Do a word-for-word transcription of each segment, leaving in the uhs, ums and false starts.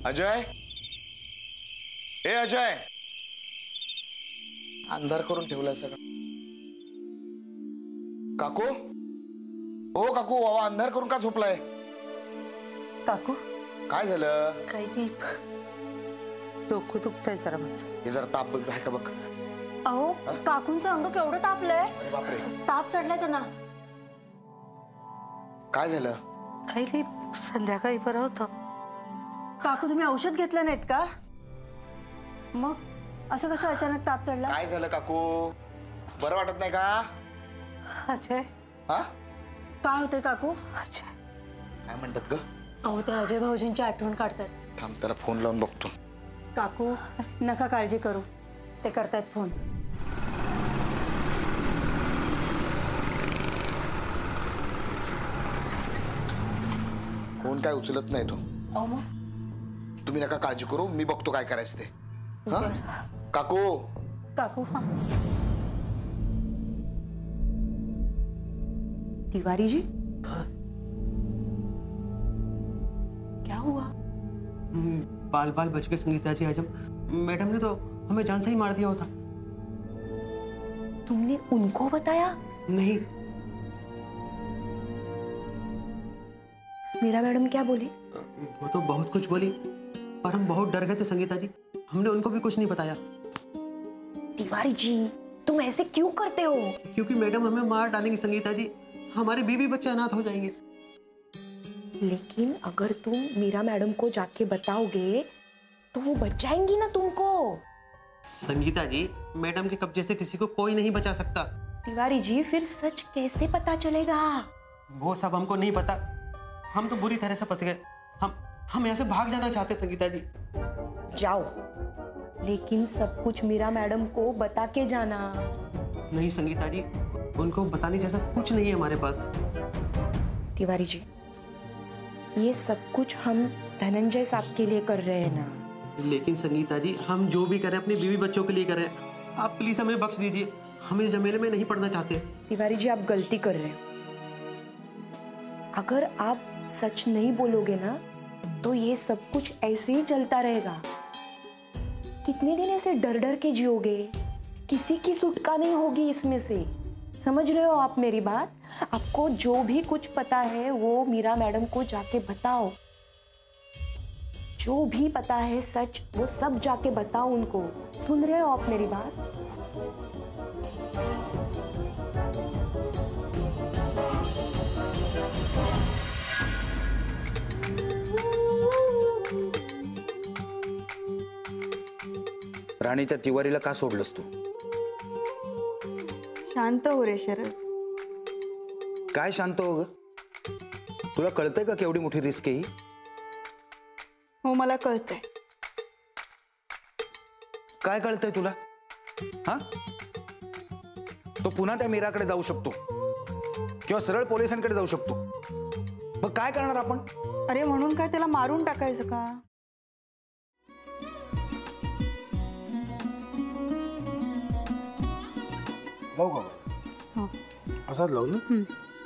अजय, ए अजय, अंधार करून ठेवलाय सगळं. काकू, ओ काकू, बाबा अंधार करून का झोपलाय? काकू काय झालं? काही नाही, डोकं दुखतंय जरा माझं. हे जरा ताप आहे का बघ. अहो काकूंचं अंग केवढं तापलंय. अरे बापरे, ताप चढलाय त्यांना. काय झालं? काही नाही, संध्याकाळी बरं होतं. काकू तुम्ही औषध घेतलं नाहीत का? मग असं कसं अचानक ताप चढला? काय झालं काकू? बरं वाटत नाही का? अजय, हा काय होतंय काकू? अजय काय म्हणतात ग? अहो ते अजय भाऊजींची आठवण काढतात. थांब त्याला फोन लावून बघतो. काकू नका काळजी करू, ते करतायत फोन. फोन काय उचलत नाही तो. अहो मग तुम्ही नका काळजी करू, मी बघतो काय करायचं ते. हा काकू. काकू हा तिवारी जी, क्या हुआ? बाल बाल बच गए संगीता जी। आज हम मैडम ने तो हमें जान से ही मार दिया होता। तुमने उनको बताया? नहीं। मीरा मैडम क्या बोली? वो तो बहुत कुछ बोली, पर हम बहुत डर गए थे संगीता जी। हमने उनको भी कुछ नहीं बताया। तिवारी जी तुम ऐसे क्यों करते हो? क्योंकि मैडम हमें मार डालेंगी संगीता जी, हमारे बीवी बच्चे अनाथ हो जाएंगे। लेकिन अगर तुम मीरा मैडम को जाके बताओगे तो वो बच जाएंगी ना तुमको। संगीता जी मैडम के कब्जे से किसी को कोई नहीं बचा सकता। तिवारी जी फिर सच कैसे पता चलेगा? वो सब हमको नहीं पता, हम तो बुरी तरह से फंस गए। हम हम यहाँ से भाग जाना चाहते संगीता जी। जाओ, लेकिन सब कुछ मीरा मैडम को बता के जाना। नहीं संगीता जी, उनको बताने जैसा कुछ नहीं है हमारे पास। तिवारी जी ये सब कुछ हम धनंजय साहब के लिए कर रहे हैं ना। लेकिन संगीता जी हम जो भी करें अपने बीवी बच्चों के लिए करें। आप प्लीज हमें बख्श दीजिए, हम इस झमेले में नहीं पड़ना चाहते। तिवारी जी आप गलती कर रहे हैं। अगर आप सच नहीं बोलोगे ना तो ये सब कुछ ऐसे ही चलता रहेगा। कितने दिन ऐसे डर डर के जियोगे? किसी की सुटका नहीं होगी इसमें से। समझ रहे हो आप मेरी बात? आपको जो भी कुछ पता है वो मीरा मैडम को जाके बताओ। जो भी पता है सच वो सब जाके बताओ उनको। सुन रहे हो आप मेरी बात? राणी त्या तिवारीला का सोडलंस तू? शांत हो रे शरद. काय शांत हो ग? तुला कळतंय का केवढी मोठी रिस्क आहे ही? हो मला कळतंय. काय कळतंय तुला? हा तो पुन्हा त्या मीराकडे जाऊ शकतो किंवा सरळ पोलिसांकडे जाऊ शकतो. मग काय करणार आपण? अरे म्हणून काय त्याला मारून टाकायचं का? लावू का? असाच लावू ना.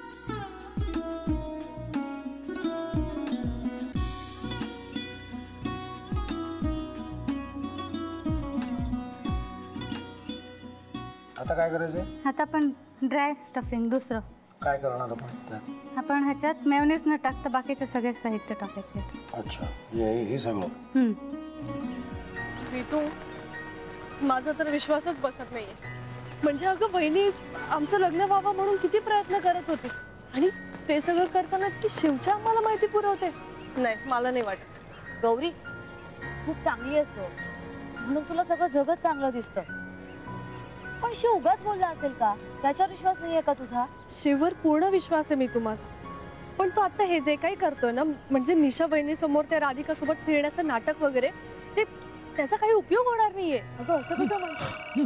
आता काय करायचंय? आता आपण ड्राय स्टफिंग दुसरं काय करणार आपण त्यात? आपण ह्याच्यात मेयोनीज न टाकता बाकीचे सगळे साहित्य टाकायचे. अच्छा हे हे सगळं. हम्म. ऋतू माझा तर विश्वासच बसत नाहीये. म्हणजे अगं बहिणी आमचं लग्न व्हावं म्हणून किती प्रयत्न करत होती आणि ते सगळं करताना की शिवच्या आम्हाला माहिती पुरवते. नाही मला नाही वाटत. गौरी खूप चांगली आहेस गं, म्हणून तुला सगळं जगत चांगलं दिसतं. पण शिव उगाच बोलला असेल का? त्याच्यावर विश्वास नाहीये का तुझा? शिववर पूर्ण विश्वास आहे मी तुम्हाला. पण तो आता हे जे काही करतोय ना, म्हणजे निशा बहिणी समोर त्या राधिका सोबत फिरण्याचं नाटक वगैरे, ते त्याचा काही उपयोग होणार नाहीये. अगं असं कसं म्हणतो?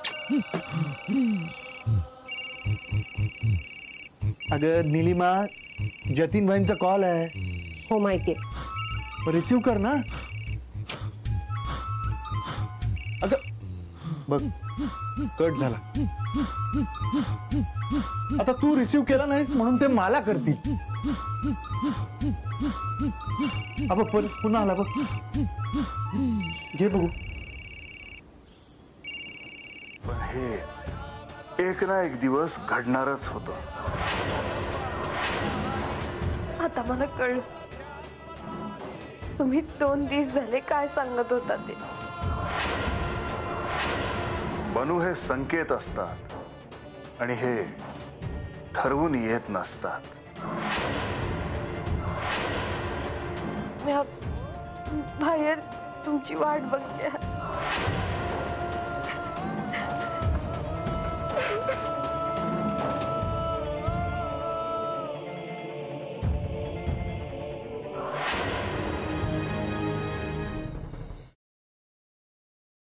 अगं नीलिमा, जतीन भाईंचा कॉल आहे. हो माहितीये. रिसीव कर ना. अगं बघ कट झाला. आता तू रिसीव्ह केला नाहीस म्हणून ते मला करतील. अब पुन्हा आला बघ. घे बघू. पण हे एक ना एक दिवस घडणारच होतं. आता मला कळलं तुम्ही दोन दिवस झाले काय सांगत होता ते. बनू हे संकेत असतात आणि हे ठरवून येत नसतात. मी बाहेर तुमची वाट बघते.